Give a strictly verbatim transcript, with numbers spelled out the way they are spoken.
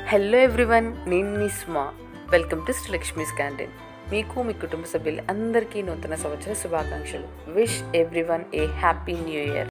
Hello everyone, నేను మీ స్మా. Welcome to Srilakshmi's canteen. మీకు మీ కుటుంబ సభ్యులు అందరికీ నూతన సంవత్సర శుభాకాంక్షలు. Wish everyone a happy new year.